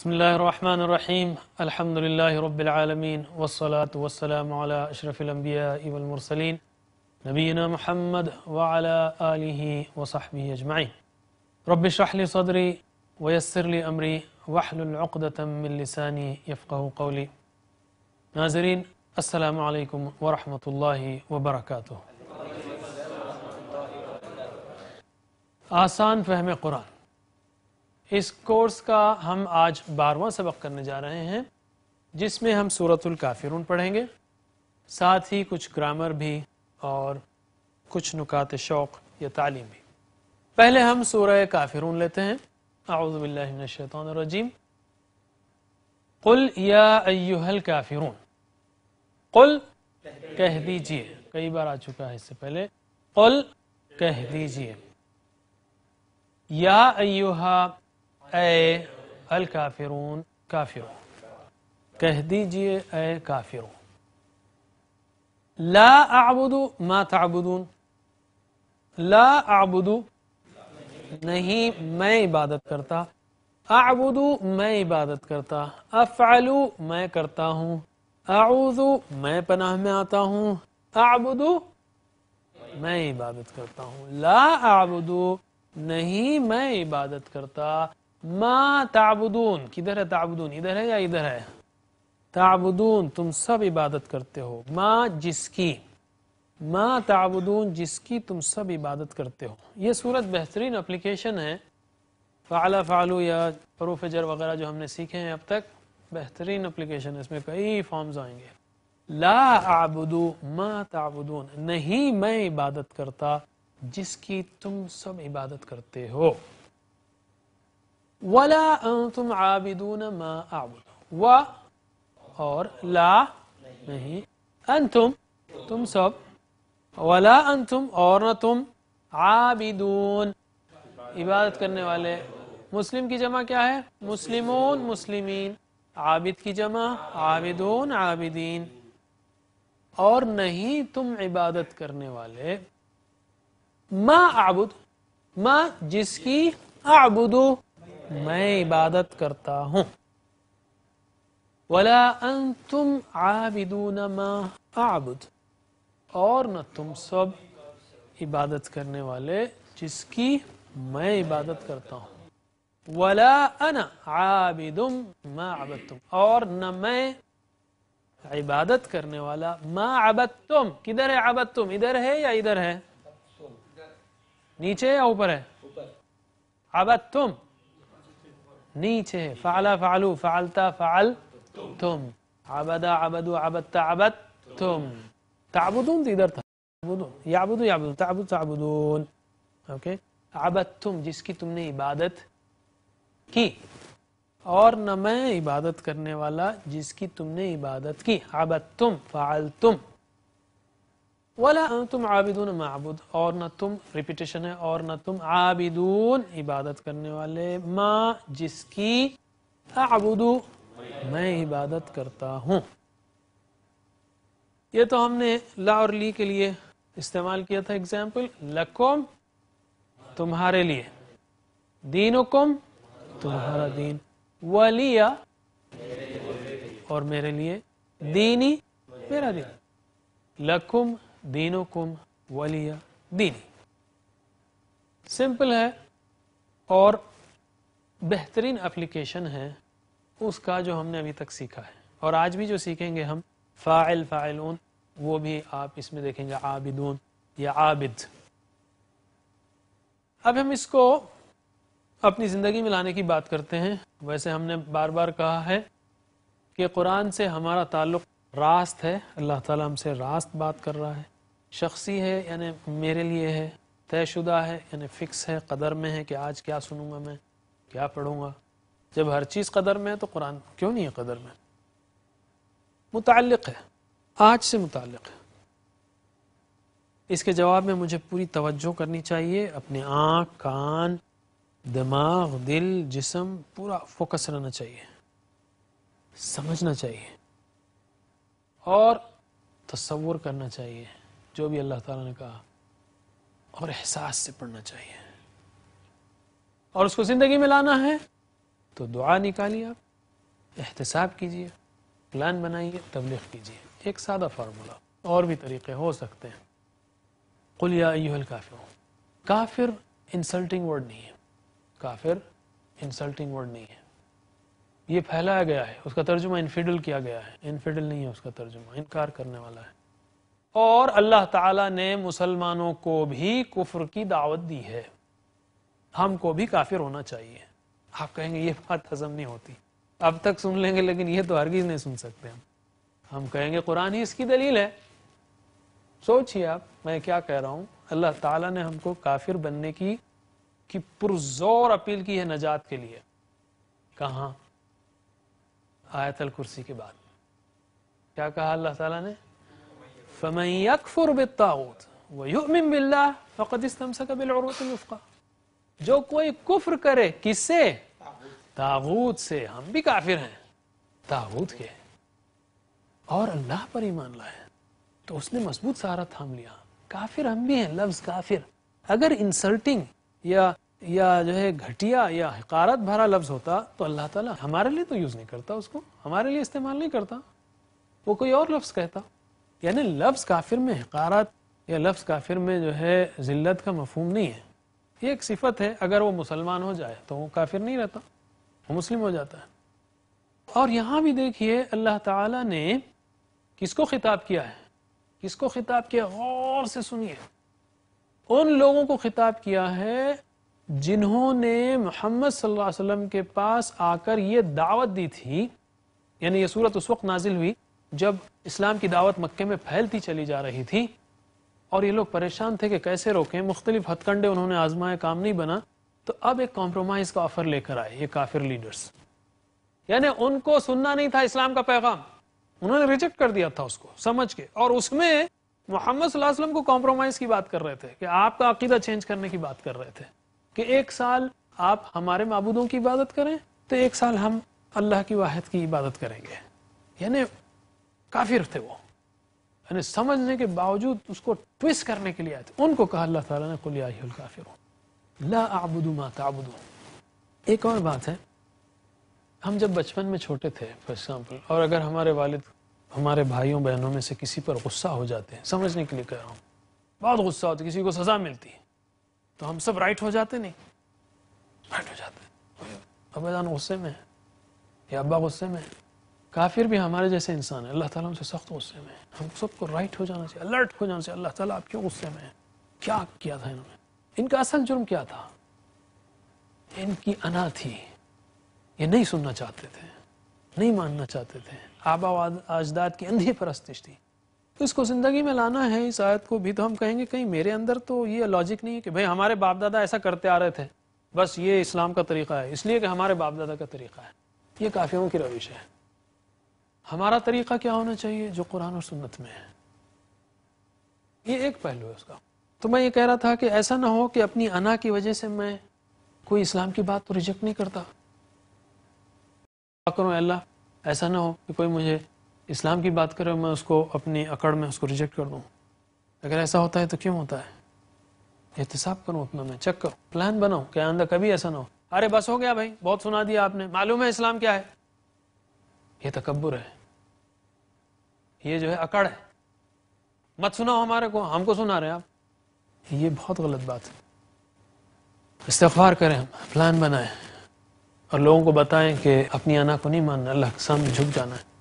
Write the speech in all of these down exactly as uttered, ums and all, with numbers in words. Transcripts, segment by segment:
بسم الله الرحمن الرحيم الحمد لله رب العالمين والصلاة والسلام على أشرف الأنبياء والمرسلين نبينا محمد وعلى آله وصحبه أجمعين رب اشرح لي صدري ويسر لي أمري واحلل عقدة من لساني يفقه قولي. ناظرین السلام علیکم ورحمۃ اللہ وبرکاتہ. آسان فہم قرآن اس کورس کا ہم آج بارہواں سبق کرنے جا رہے ہیں، جس میں ہم سورۃ الکافرون پڑھیں گے، ساتھ ہی کچھ گرامر بھی اور کچھ نکات شوق یا تعلیم بھی. پہلے ہم سورہ کافرون لیتے ہیں. اعوذ باللہ من الشیطان الرجیم. قل یا ایہا الکافرون، قل کہہ دیجئے، کئی بار آ چکا ہے اس سے پہلے. قل کہہ دیجئے، یا ایہا اے الکافرون کافرون، کہہ دیجئے اے کافرون. لا اعبد ما تعبدون، لا اعبد نہیں میں عبادت کرتا، اعبد میں عبادت کرتا، افعل میں کرتا ہوں، اعوذ میں پناہ میں آتا ہوں، اعبد میں عبادت کرتا ہوں. لا اعبد نہیں میں عبادت کرتا، ما تعبدون کدھر ہے؟ تعبدون ادھر ہے یا ادھر ہے؟ تعبدون تم سب عبادت کرتے ہو، ما جس کی، ما تعبدون جس کی تم سب عبادت کرتے ہو. یہ صورت بہترین اپلیکیشن ہے. فعل فعلو یا حروف جر وغیرہ جو ہم نے سیکھے ہیں اب تک، بہترین اپلیکیشن ہے، اس میں کئی فارمز آئیں گے. لا اعبد ما تعبدون نہیں میں عبادت کرتا جس کی تم سب عبادت کرتے ہو. ولا انتم عابدون ما اعبد، و اور لا نہیں، انتم تم سب، ولا انتم اور نہ تم، عابدون عبادت کرنے والے. مسلم کی جمع کیا ہے؟ مسلمون مسلمین. عابد کی جمع عابدون عابدین. اور نہیں تم عبادت کرنے والے، ما اعبد ما جس کی، اعبدو میں عبادت کرتا ہوں. ولا انتم عابدون ما اعبد اور نہ تم سب عبادت کرنے والے جس کی میں عبادت کرتا ہوں. ولا انا عابد ما عبدتم اور نہ میں عبادت کرنے والا، ما عبدتم کدھر ہے؟ عبدتم ادھر ہے یا ادھر ہے؟ نیچے یا اوپر ہے؟ عبدتم نیچے ہے. فعل فعلو فعلتا فعلتم، عبد عبدو عبدت عبدتم. تعبدون ادھر تھا، یعبدو یعبدو تعبد تعبدون. اوکے. عبدتم جس کی تم نے عبادت کی، اور نہ میں عبادت کرنے والا جس کی تم نے عبادت کی. عبدتم فعلتم. ولا انتم عابدون ما اعبد اور نہ تم، ریپیٹیشن ہے، اور نہ تم، عابدون عبادت کرنے والے، ما جس کی، اعبدو میں عبادت کرتا ہوں. یہ تو ہم نے لا اور لی کے لیے استعمال کیا تھا ایگزامپل. لکم تمہارے لیے، دینکم تمہارا دین، ولیہ اور میرے لیے، دینی میرا دین. لکم دینکم ولیہ دینی. سمپل ہے اور بہترین اپلیکیشن ہے اس کا جو ہم نے ابھی تک سیکھا ہے، اور آج بھی جو سیکھیں گے ہم. فاعل فاعلون وہ بھی آپ اس میں دیکھیں گے، عابدون یا عابد. اب ہم اس کو اپنی زندگی میں لانے کی بات کرتے ہیں. ویسے ہم نے بار بار کہا ہے کہ قرآن سے ہمارا تعلق راست ہے، اللہ تعالیٰ ہم سے راست بات کر رہا ہے. شخصی ہے یعنی میرے لیے ہے، طے شدہ ہے یعنی فکس ہے، قدر میں ہے کہ آج کیا سنوں گا، میں کیا پڑھوں گا. جب ہر چیز قدر میں ہے تو قرآن کیوں نہیں ہے قدر میں؟ متعلق ہے، آج سے متعلق ہے. اس کے جواب میں مجھے پوری توجہ کرنی چاہیے. اپنے آنکھ، کان، دماغ، دل، جسم پورا فوکس رہنا چاہیے، سمجھنا چاہیے اور تصور کرنا چاہیے جو بھی اللہ تعالیٰ نے کہا، اور احساس سے پڑھنا چاہیے. اور اس کو زندگی میں لانا ہے تو دعا نکالیے آپ. احتساب کیجئے، پلان بنائیے، تبلیغ کیجئے. ایک سادہ فارمولا، اور بھی طریقے ہو سکتے ہیں. قل یا ایھا الکافرون. کافر انسلٹنگ ورڈ نہیں ہے. کافر انسلٹنگ ورڈ نہیں ہے. یہ پھیلایا گیا ہے، اس کا ترجمہ انفیڈل کیا گیا ہے. انفیڈل نہیں ہے اس کا ترجمہ، انکار کرنے والا ہے. اور اللہ تعالیٰ نے مسلمانوں کو بھی کفر کی دعوت دی ہے. ہم کو بھی کافر ہونا چاہیے. آپ کہیں گے یہ بات ہضم نہیں ہوتی. اب تک سن لیں گے لیکن یہ تو ہرگز نہیں سن سکتے ہم. ہم کہیں گے قرآن ہی اس کی دلیل ہے. سوچئے آپ میں کیا کہہ رہا ہوں. اللہ تعالیٰ نے ہم کو کافر بننے کی کی پرزور اپیل کی ہے نجات کے لیے. کہاں؟ آیت الکرسی کے بعد کیا کہا اللہ تعالیٰ نے؟ فَمَن يَكْفُرْ بِالطَّاغُوتِ وَيُؤْمِن بِاللَّهِ فَقَدِ اسْتَمْسَكَ بِالْعُرْوَةِ الْوُثْقَىٰ. جو کوئی کفر کرے کس سے؟ طاغوت سے. ہم بھی کافر ہیں طاغوت کے، اور اللہ پر ایمان لائے تو اس نے مضبوط سہارا تھام لیا. کافر ہم بھی ہیں. لفظ کافر اگر انسلٹنگ یا یا جو ہے گھٹیا یا حقارت بھرا لفظ ہوتا تو اللہ تعالیٰ ہمارے لیے تو یوز نہیں کرتا، اس کو ہمارے لیے استعمال نہیں کرتا، وہ کوئی اور لفظ کہتا. یعنی لفظ کافر میں حقارت یا لفظ کافر میں جو ہے ذلت کا مفہوم نہیں ہے. یہ ایک صفت ہے. اگر وہ مسلمان ہو جائے تو وہ کافر نہیں رہتا، وہ مسلم ہو جاتا ہے. اور یہاں بھی دیکھیے اللہ تعالیٰ نے کس کو خطاب کیا ہے؟ کس کو خطاب کیا؟ غور سے سنیے. ان لوگوں کو خطاب کیا ہے جنہوں نے محمد صلی اللہ علیہ وسلم کے پاس آ کر یہ دعوت دی تھی. یعنی یہ صورت اس وقت نازل ہوئی جب اسلام کی دعوت مکے میں پھیلتی چلی جا رہی تھی، اور یہ لوگ پریشان تھے کہ کیسے روکیں. مختلف ہتھ کنڈے انہوں نے آزمائے، کام نہیں بنا. تو اب ایک کمپرومائز کا آفر لے کر آئے یہ کافر لیڈرز. یعنی ان کو سننا نہیں تھا اسلام کا پیغام، انہوں نے ریجیکٹ کر دیا تھا اس کو سمجھ کے، اور اس میں محمد صلی اللہ علیہ وسلم کو کمپرومائز کی بات کر رہے تھے کہ آپ کا عقیدہ چینج کرنے کی بات کر رہے تھے کہ ایک سال آپ ہمارے معبودوں کی عبادت کریں تو ایک سال ہم اللہ کی واحد کی عبادت کریں گے. یعنی کافر تھے وہ، یعنی سمجھنے کے باوجود اس کو ٹویسٹ کرنے کے لیے آئے تھے. ان کو کہا اللہ تعالیٰ نے قل یا ایھا الکافرون لا اعبد ما تعبدون. ایک اور بات ہے، ہم جب بچپن میں چھوٹے تھے فار ایگزامپل، اور اگر ہمارے والد ہمارے بھائیوں بہنوں میں سے کسی پر غصہ ہو جاتے ہیں، سمجھنے کے لیے کہہ رہا ہوں، بہت غصہ ہوتا ہے، کسی کو سزا ملتی ہے تو ہم سب رائٹ ہو جاتے نہیں؟ رائٹ ہو جاتے. ابا جان غصے میں ہے یا ابا غصے میں ہے. کافر بھی ہمارے جیسے انسان ہے، اللہ تعالیٰ ہم سے سخت غصے میں ہے. ہم سب کو رائٹ ہو جانا چاہیے، الرٹ ہو جانا چاہیے. اللہ تعالیٰ آپ کیوں غصے میں ہیں؟ کیا کیا تھا انہوں نے؟ ان کا اصل جرم کیا تھا؟ ان کی انا تھی. یہ نہیں سننا چاہتے تھے، نہیں ماننا چاہتے تھے. آبا و اجداد کی اندھی پرستش تھی. اس کو زندگی میں لانا ہے. اس آیت کو بھی تو ہم کہیں گے کہیں میرے اندر تو یہ لاجک نہیں ہے کہ بھئی ہمارے باپ دادا ایسا کرتے آ رہے تھے، بس یہ اسلام کا طریقہ ہے اس لیے کہ ہمارے باپ دادا کا طریقہ ہے. یہ کافروں کی روش ہے. ہمارا طریقہ کیا ہونا چاہیے؟ جو قرآن اور سنت میں ہے. یہ ایک پہلو ہے اس کا. تو میں یہ کہہ رہا تھا کہ ایسا نہ ہو کہ اپنی انا کی وجہ سے میں کوئی اسلام کی بات تو ریجیکٹ نہیں کرتا. کروں اللہ ایسا نہ ہو کہ کوئی مجھے اسلام کی بات کرے میں اس کو اپنی اکڑ میں اس کو ریجیکٹ کر دوں. اگر ایسا ہوتا ہے تو کیوں ہوتا ہے؟ احتساب کروں اپنا، میں چیک کروں، پلان بناؤں کہ آئندہ کبھی ایسا نہ ہو. ارے بس ہو گیا بھائی، بہت سنا دیا آپ نے، معلوم ہے اسلام کیا ہے. یہ تکبر ہے، یہ جو ہے اکڑ ہے. مت سناؤ ہمارے کو، ہم کو سنا رہے ہیں آپ. یہ بہت غلط بات ہے. استغفار کریں، ہم پلان بنائیں اور لوگوں کو بتائیں کہ اپنی انا کو نہیں ماننا، اللہ کے سامنے جھک جانا ہے.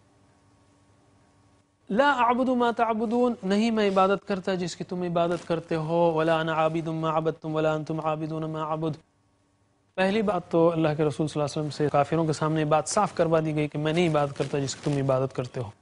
لا اعبد ما تعبدون، نہیں میں عبادت کرتا جس کی تم عبادت کرتے ہو. ولا انا عابد ما عبدتم ولا انتم عابدون ما اعبد. پہلی بات تو اللہ کے رسول صلی اللہ علیہ وسلم سے کافروں کے سامنے بات صاف کروا دی گئی کہ میں نہیں عبادت کرتا جس کی تم عبادت کرتے ہو.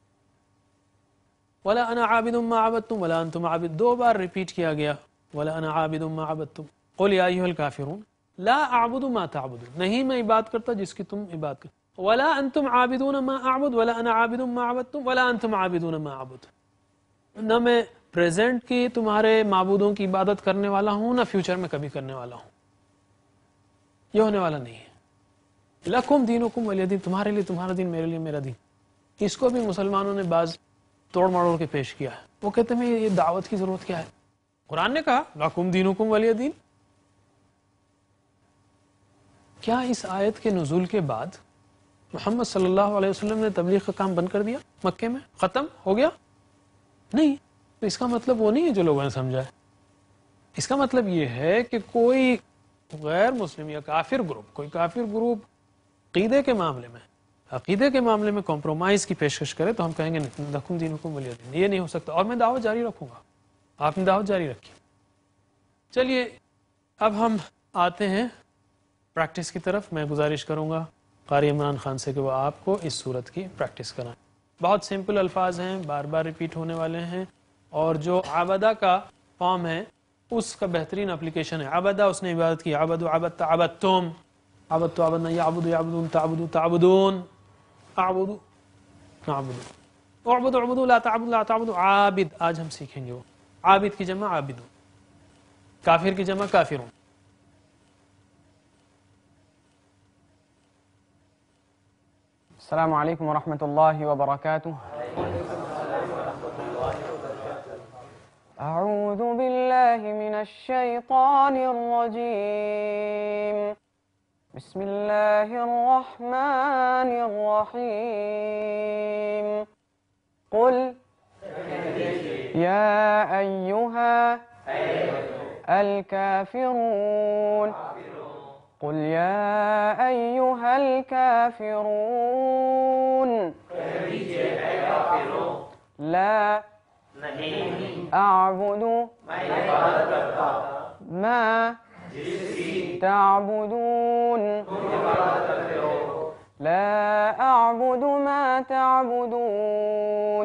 ولا انا عابد ما عبدتم ولا انتم عابد، دو بار ریپیٹ کیا گیا. ولا انا عابد ما عبدتم. قل یا ایھا الکافرون لا اعبد ما تعبدون، نہیں میں عبادت کرتا جس کی تم عبادت کرتے. ولا انتم عابدون ما اعبد ولا انا عابد ما عبدتم ولا انتم عابدون ما اعبد. نہ میں پریزنٹ کی تمہارے معبودوں کی عبادت کرنے والا ہوں، نہ فیوچر میں کبھی کرنے والا ہوں. یہ ہونے والا نہیں ہے. لکم دینکم ولی دین، تمہارے لیے تمہارا دین، میرے لیے میرا دین. اس کو بھی مسلمانوں نے بعض توڑ مڑوڑ کے پیش کیا ہے. وہ کہتے ہیں یہ دعوت کی ضرورت کیا ہے؟ قرآن نے کہا لکم دینکم ولی دین. کیا اس آیت کے نزول کے بعد محمد صلی اللہ علیہ وسلم نے تبلیغ کا کام بند کر دیا مکے میں، ختم ہو گیا؟ نہیں. تو اس کا مطلب وہ نہیں ہے جو لوگوں نے سمجھا ہے. اس کا مطلب یہ ہے کہ کوئی غیر مسلم یا کافر گروپ کوئی کافر گروپ عقیدے کے معاملے میں عقیدے کے معاملے میں کمپرومائز کی پیشکش کرے تو ہم کہیں گے لکم دینکم ولی دین. یہ نہیں ہو سکتا، اور میں دعوت جاری رکھوں گا. آپ نے دعوت جاری رکھی. چلیے اب ہم آتے ہیں پریکٹس کی طرف. میں گزارش کروں گا قاری عمران خان سے کہ وہ آپ کو اس صورت کی پریکٹس کرائیں. بہت سمپل الفاظ ہیں، بار بار ریپیٹ ہونے والے ہیں، اور جو عبدہ کا فارم ہے اس کا بہترین اپلیکیشن ہے. عبدہ اس نے عبادت کی، عبدو عبدت عبدتم، عبدتو عبدنا، یعبد یعبدون، تعبدو تعبدون، اعبدو نعبدو، اعبدو اعبدو، لا تعبدو لا تعبدو. عابد آج ہم سیکھیں گے وہ. عابد کی جمع عابدو، کافر کی جمع کافرون. السلام علیکم ورحمۃ اللہ وبرکاتہ. اعوذ باللہ من الشیطان الرجیم. بسم اللہ الرحمن الرحیم. قل یا ایہا الکافرون. قل یا ایہا الکافرون لا اعبد ما تعبدون لا اعبد ما تعبدون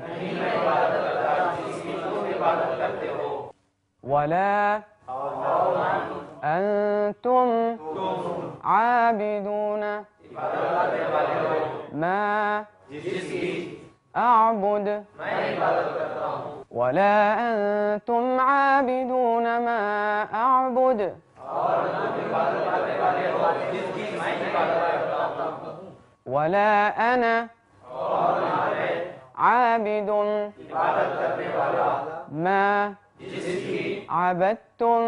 ولا انتم عابدون ما اعبد ولا انتم عابدون ما اعبد ولا انا عابد ما عبدتم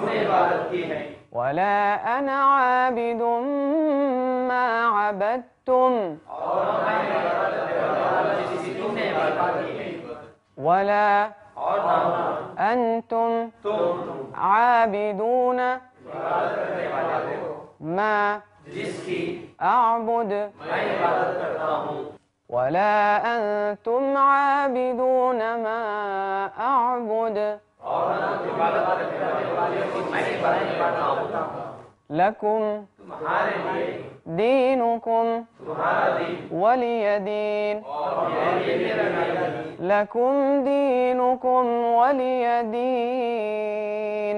ولا انا عابد ما عبدتم ولا انتم عابدون ما اعبد ولا انتم عابدون ما اعبد لکم دینکم ولی دین. لکم دینکم ولی دین.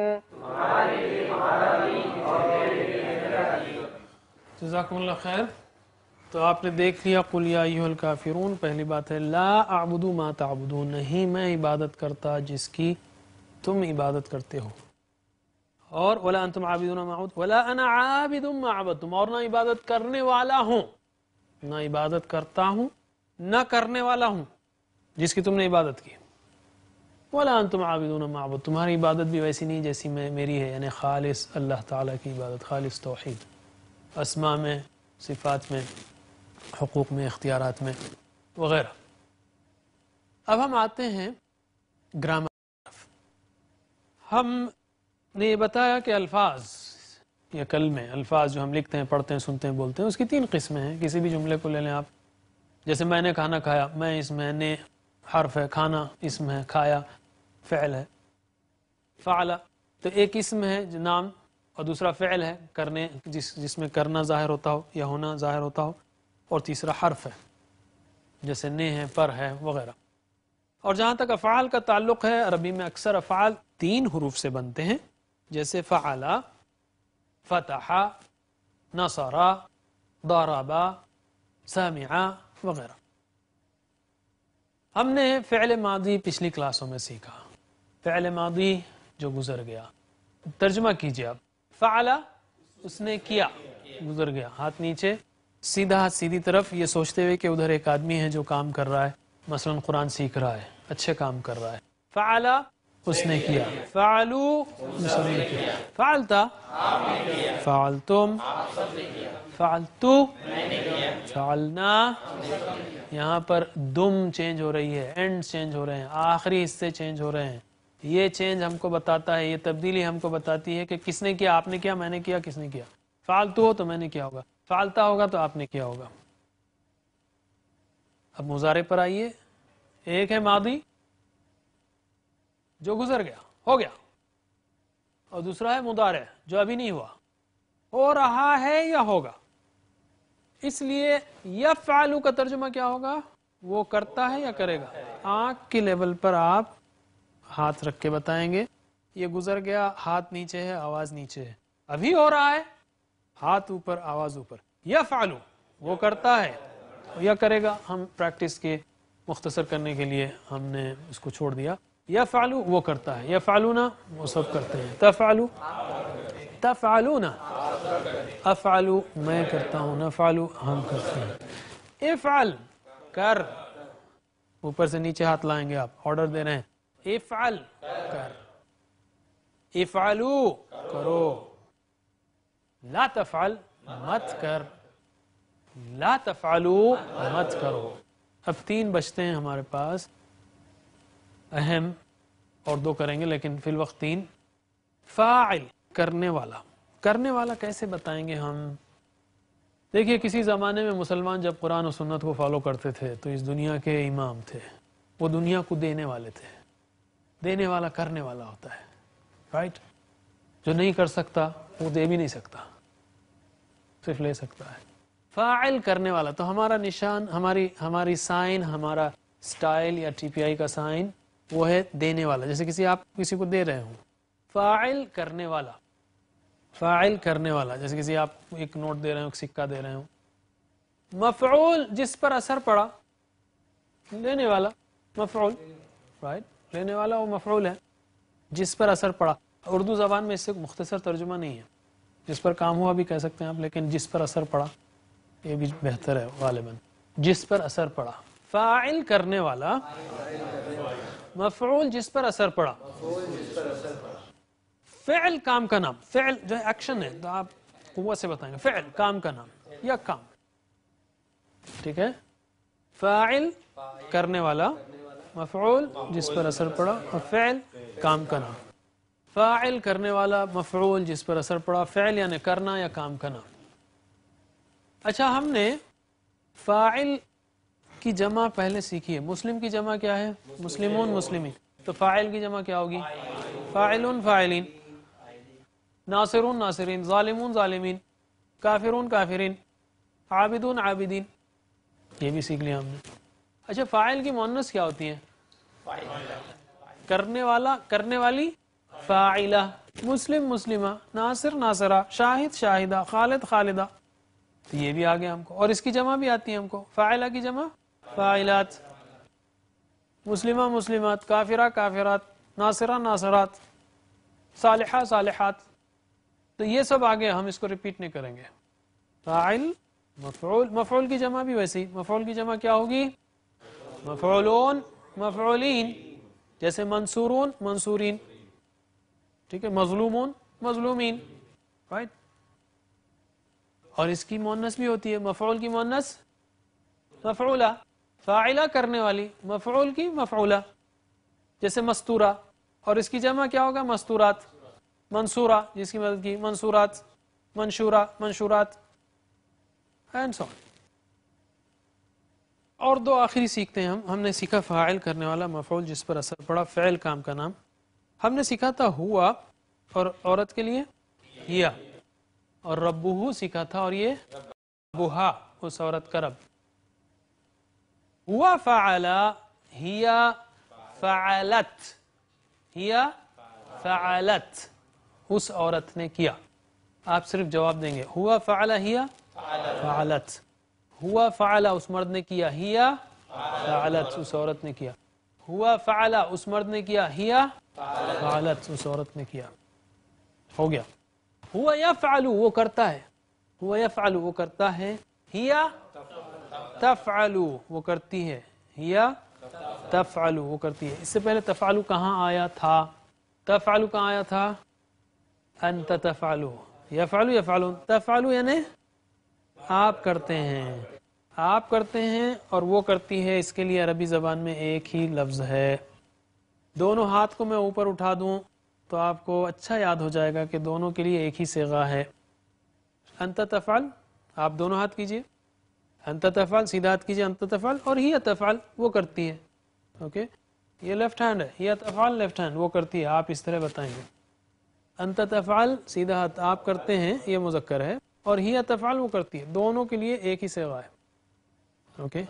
جزاکم اللہ خیر. تو آپ نے دیکھ لیا قل یا ایھا الکافرون. پہلی بات ہے لا اعبد ما تعبدون، نہیں میں عبادت کرتا جس کی تم عبادت کرتے ہو. اور ولا انتم عابدون ما اعبد ولا انا عابد ما عبدتم، اور نہ عبادت کرنے والا ہوں، نہ عبادت کرتا ہوں، نہ کرنے والا ہوں جس کی تم نے عبادت کی. ولا انتم عابدون ما عبد، تمہاری عبادت بھی ویسی نہیں جیسی میں میری ہے، یعنی خالص اللہ تعالیٰ کی عبادت، خالص توحید، اسماء میں، صفات میں، حقوق میں، اختیارات میں وغیرہ. اب ہم آتے ہیں گرامر. ہم نے یہ بتایا کہ الفاظ یا کلمے، الفاظ جو ہم لکھتے ہیں، پڑھتے ہیں، سنتے ہیں، بولتے ہیں، اس کی تین قسمیں ہیں. کسی بھی جملے کو لے لیں آپ، جیسے میں نے کھانا کھایا، میں اس میں نے حرف ہے، کھانا اسم ہے، کھایا فعل ہے. فعل تو ایک اسم ہے جو نام، اور دوسرا فعل ہے کرنے، جس جس میں کرنا ظاہر ہوتا ہو یا ہونا ظاہر ہوتا ہو، اور تیسرا حرف ہے جیسے نے ہے، پر ہے وغیرہ. اور جہاں تک افعال کا تعلق ہے، عربی میں اکثر افعال تین حروف سے بنتے ہیں، جیسے فعل، فتح، نصر، ضرب، سمع وغیرہ. ہم نے فعل ماضی پچھلی کلاسوں میں سیکھا. فعل ماضی جو گزر گیا، ترجمہ کیجئے آپ. فعل اس نے کیا، گزر گیا، ہاتھ نیچے، سیدھا ہاتھ سیدھی طرف، یہ سوچتے ہوئے کہ ادھر ایک آدمی ہے جو کام کر رہا ہے، مثلا قرآن سیکھ رہا ہے، اچھے کام کر رہا ہے. فعل اس نے کیا. فعلو مصر نے کیا. فعلتا فعلتم فعلتو فعلنا. یہاں پر دم چینج ہو رہی ہے, اینڈ چینج ہو رہے ہیں, آخری حصے چینج ہو رہے ہیں. یہ چینج ہم کو بتاتا ہے, یہ تبدیلی ہم کو بتاتی ہے کہ کس نے کیا, آپ نے کیا, میں نے کیا, کس نے کیا. فعلتو ہو تو میں نے کیا ہوگا, فعلتا ہوگا تو آپ نے کیا ہوگا. اب مضارع پر آئیے. ایک ہے ماضی جو گزر گیا, ہو گیا, اور دوسرا ہے مضارع جو ابھی نہیں ہوا, ہو رہا ہے یا ہوگا. اس لیے یفعل کا ترجمہ کیا ہوگا, وہ کرتا ہے یا کرے گا. آنکھ کے لیول پر آپ ہاتھ رکھ کے بتائیں گے. یہ گزر گیا, ہاتھ نیچے ہے, آواز نیچے ہے. ابھی ہو رہا ہے, ہاتھ اوپر, آواز اوپر. یفعل وہ کرتا ہے یا کرے گا. ہم پریکٹس کے مختصر کرنے کے لیے ہم نے اس کو چھوڑ دیا. یفعل وہ کرتا ہے, یفعلون وہ سب کرتے ہیں. تفعل تفعلون افعل میں کرتا ہوں, نفعل ہم کرتے ہیں. افعل کر, اوپر سے نیچے ہاتھ لائیں گے, آپ آرڈر دے رہے ہیں. افعل کر, افعلوا کرو, لا تفعل مت کر, لا تفعلوا مت کرو. اب تین بچتے ہیں ہمارے پاس اہم, اور دو کریں گے لیکن فی الوقت تین. فاعل کرنے والا. کرنے والا کیسے بتائیں گے ہم؟ دیکھیے کسی زمانے میں مسلمان جب قرآن و سنت کو فالو کرتے تھے تو اس دنیا کے امام تھے, وہ دنیا کو دینے والے تھے. دینے والا کرنے والا ہوتا ہے, رائٹ. جو نہیں کر سکتا وہ دے بھی نہیں سکتا, صرف لے سکتا ہے. فاعل کرنے والا. تو ہمارا نشان, ہماری ہماری سائن, ہمارا سٹائل یا ٹی پی آئی کا سائن وہ ہے دینے والا. جیسے کسی آپ کسی کو دے رہے ہوں, فاعل کرنے والا. فاعل کرنے والا جیسے کسی آپ ایک نوٹ دے رہے ہوں, ایک سکہ دے رہے ہوں. مفعول جس پر اثر پڑا, لینے والا مفعول, رائٹ. لینے والا وہ مفعول ہے جس پر اثر پڑا. اردو زبان میں اس سے مختصر ترجمہ نہیں ہے, جس پر کام ہوا بھی کہہ سکتے ہیں آپ, لیکن جس پر اثر پڑا یہ بھی بہتر ہے غالباً. جس پر اثر پڑا. فاعل کرنے والا, مفعول جس پر اثر پڑا. فعل کام کا نام. فعل جو ہے ایکشن ہے, تو آپ قوت سے بتائیں گے. فعل کام کا نام یا کام, ٹھیک ہے. فاعل کرنے والا, مفعول جس پر اثر پڑا, اور فعل کام کا نام. فاعل کرنے والا, مفعول جس پر اثر پڑا. فعل یعنی کرنا یا کام کا نام. اچھا, ہم نے فاعل کی جمع پہلے سیکھی ہے. مسلم کی جمع کیا ہے؟ مسلمون, مسلمین. تو فاعل کی جمع کیا ہوگی؟ فاعلون, فاعلین. ناصرون, ناصرین. ظالمون, ظالمین. کافرون, کافرین. عابدون, عابدین. یہ بھی سیکھ لیا ہم نے. اچھا, فاعل کی مؤنث کیا ہوتی ہیں؟ کرنے والا, کرنے والی فاعلہ. مسلم, مسلمہ. ناصر, ناصرہ. شاہد, شاہدہ. خالد, خالدہ. تو یہ بھی آگے ہم کو, اور اس کی جمع بھی آتی ہے ہم کو. فاعلہ کی جمع فاعلات. مسلمہ, مسلمات. کافرہ, کافرات. ناصرہ, ناصرات. صالحہ, صالحات. تو یہ سب آگے ہم اس کو ریپیٹ نہیں کریں گے. فاعل, مفعول. مفعول کی جمع بھی ویسی. مفعول کی جمع کیا ہوگی؟ مفعولون, مفعولین. جیسے منصورون, منصورین. ٹھیک ہے. مظلومون, مظلومین. رائٹ. اور اس کی مؤنث بھی ہوتی ہے. مفعول کی مؤنث مفعولہ. فاعلہ کرنے والی, مفعول کی مفعولہ. جیسے مستورہ, اور اس کی جمع کیا ہوگا؟ مستورات. منصورہ جس کی مدد کی, منصورات. منشورہ, منشورات. And so. اور دو آخری سیکھتے ہیں ہم. ہم نے سیکھا فاعل کرنے والا, مفعول جس پر اثر پڑا. فعل کام کا نام. ہم نے سیکھا تھا ہوا, اور عورت کے لیے ہیا. اور ربہ سیکھا تھا, اور یہ بہا, اس عورت کا رب. ہوا فعل, ہیا فعلت. ہیا فعلت, اس عورت نے کیا. آپ صرف جواب دیں گے. ہوا فعل, ہیا فعلت. ہوا فعل, اس مرد نے کیا. ہیا فعلت, اس عورت نے کیا. ہوا فعل, اس مرد نے کیا. ہیا فعلت, اس عورت نے کیا. ہو گیا. ہوا یفعل, وہ کرتا ہے. ہوا یفعل, وہ کرتا ہے. ہیا تفعل, وہ کرتی ہے. ہیا تفعلو وہ کرتی ہے. اس سے پہلے تفعلو کہاں آیا تھا؟ تفعلو کہاں آیا تھا؟ انت تفعلو. یفعلو یفعلون. تفعلو یعنی آپ کرتے ہیں، آپ کرتے ہیں اور وہ کرتی ہے. اس کے لیے عربی زبان میں ایک ہی لفظ ہے. دونوں ہاتھ کو میں اوپر اٹھا دوں تو آپ کو اچھا یاد ہو جائے گا کہ دونوں کے لیے ایک ہی صیغہ ہے. انت تفعل آپ دونوں ہاتھ کیجئے، انت تفعل سیدھا ہاتھ کیجئے، انت تفعل، اور ہی تفعل وہ کرتی ہے. اوکے یہ لیفٹ ہینڈ ہے، ہی تفعل لیفٹ ہینڈ وہ کرتی ہے. آپ اس طرح بتائیں گے انت تفعل سیدھا ہاتھ آپ کرتے ہیں یہ مذکر ہے، اور ہی تفعل وہ کرتی ہے. دونوں کے لیے ایک ہی صیغہ ہے. اوکے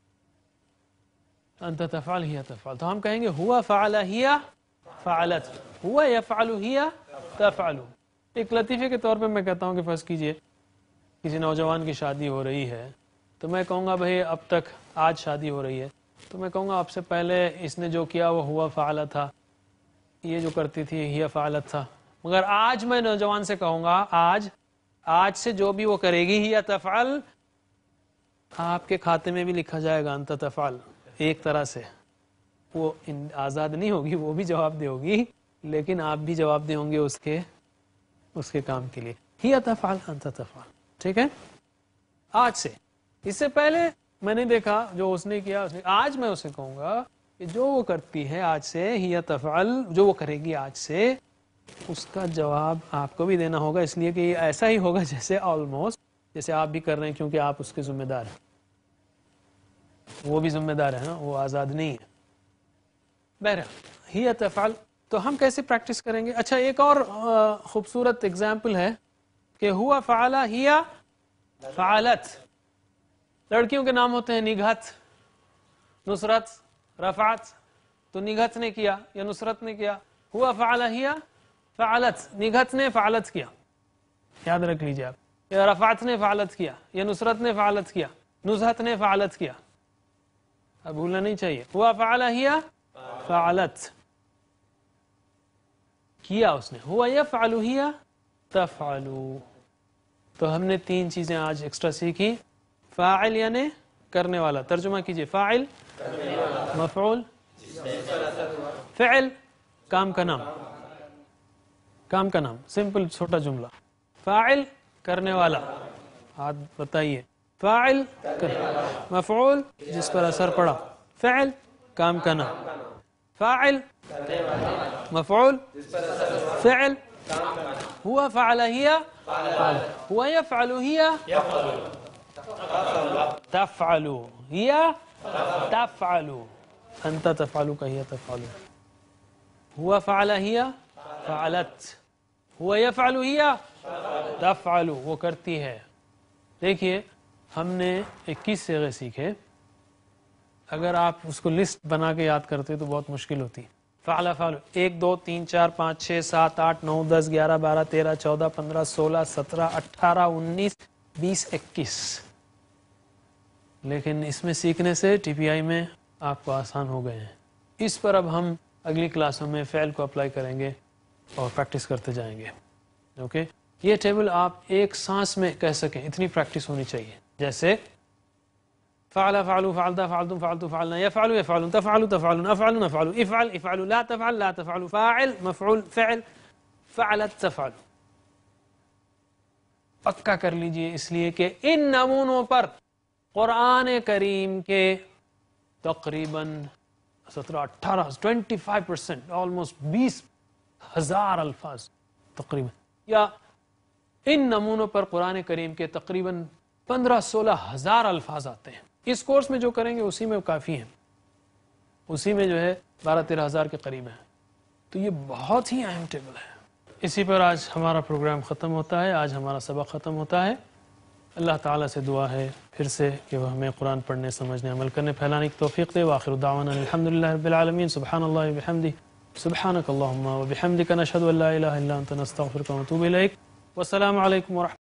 انت تفعل ہی تفعل. تو ہم کہیں گے ہوا فعل ہی فعلت، ہوا یفعل ہی تفعل. ایک لطیفے کے طور پہ میں کہتا ہوں کہ فرض کیجئے کسی نوجوان کی شادی ہو رہی ہے تو میں کہوں گا بھئی اب تک آج شادی ہو رہی ہے تو میں کہوں گا اب سے پہلے اس نے جو کیا وہ ہوا فعل تھا، یہ جو کرتی تھی ہی فعلت تھا. مگر آج میں نوجوان سے کہوں گا آج آج سے جو بھی وہ کرے گی ہی تفعل، آپ کے کھاتے میں بھی لکھا جائے گا انت تفعل. ایک طرح سے وہ آزاد نہیں ہوگی، وہ بھی جواب دے ہوگی، لیکن آپ بھی جواب دے ہوں گے اس کے اس کے کام کے لیے. ہی تفعل انت تفعل. ٹھیک ہے آج سے. اس سے پہلے میں نے دیکھا جو اس نے کیا، اس نے آج میں اسے کہوں گا کہ جو وہ کرتی ہے آج سے ہی تفعل، جو وہ کرے گی آج سے، اس کا جواب آپ کو بھی دینا ہوگا. اس لیے کہ یہ ایسا ہی ہوگا جیسے آلموسٹ جیسے آپ بھی کر رہے ہیں، کیونکہ آپ اس کے ذمہ دار ہیں، وہ بھی ذمہ دار ہے نا، وہ آزاد نہیں ہے. بہرحال ہی تفعل. تو ہم کیسے پریکٹس کریں گے؟ اچھا ایک اور خوبصورت اگزامپل ہے کہ ہوا فعل ہی فعلت. لڑکیوں کے نام ہوتے ہیں نگہت، نصرت، رفعت. تو نگہت نے کیا یا نصرت نے کیا، ہوا فعل ہی فعلت. نگہت نے فعلت کیا، یاد رکھ لیجیے آپ. یا رفعت نے فعلت کیا، یا نصرت نے فعلت کیا، نزہت نے فعلت کیا. اب بھولنا نہیں چاہیے. ہوا فعل ہی فعلت کیا اس نے. ہوا یفعل ہی تفعل. تو ہم نے تین چیزیں آج ایکسٹرا سیکھی. فاعل یعنی کرنے والا، ترجمہ کیجئے. فاعل مفعول، فعل کام کا نام، کام کا نام سمپل چھوٹا جملہ. فاعل کرنے والا، ہاتھ بتائیے. فاعل مفعول جس پر اثر پڑا، فعل کام کا نام. فاعل مفعول فعل. ہوا فعل ہی ہوا یفعل ہی تفعل ہی تفعل. انت تفعل کا ہی تفعل. ہوا فعل ہی فعلت. ہوا یفعل ہی تفعل وہ کرتی ہے. دیکھیے ہم نے اکیس صیغے سیکھے، اگر آپ اس کو لسٹ بنا کے یاد کرتے تو بہت مشکل ہوتی. فعل فعل ایک دو تین چار پانچ چھ سات آٹھ نو دس گیارہ بارہ تیرہ چودہ پندرہ سولہ سترہ اٹھارہ انیس بیس اکیس. لیکن اس میں سیکھنے سے ٹی پی آئی میں آپ کو آسان ہو گئے ہیں. اس پر اب ہم اگلی کلاسوں میں فعل کو اپلائی کریں گے اور پریکٹس کرتے جائیں گے. اوکے یہ ٹیبل آپ ایک سانس میں کہہ سکیں اتنی پریکٹس ہونی چاہیے. جیسے فعل فعلوا فعلتا فعلتم فعلتوا فعلنا يفعل يفعلون تفعلوا تفعلون افعلوا نفعلوا افعل افعلوا لا تفعل لا تفعلوا فاعل مفعول فعل فعلت تفعل. پکا کر لیجئے اس لیے کہ ان نمونوں پر قرآن کریم کے تقریباً سترہ اٹھارہ ٹوینٹی فائیو پرسینٹ آلموسٹ بیس ہزار الفاظ تقریباً، یا ان نمونوں پر قرآن کریم کے تقریباً پندرہ سولہ ہزار الفاظ آتے ہیں. اس کورس میں جو کریں گے اسی میں کافی ہیں، اسی میں جو ہے بارہ تیرہ ہزار کے قریب ہیں. تو یہ بہت ہی اہم ٹیبل ہے. اسی پر آج ہمارا پروگرام ختم ہوتا ہے، آج ہمارا سبق ختم ہوتا ہے. اللہ تعالیٰ سے دعا ہے پھر سے کہ وہ ہمیں قرآن پڑھنے، سمجھنے، عمل کرنے، پھیلانے کی توفیق دے. وآخر دعوانا الحمدللہ رب العالمین. سبحان اللہ وبحمدہ سبحانک اللہم وبحمدک نشہد ان لا الہ الا انت نستغفرک ونتوب الیک. والسلام علیکم ورحمۃ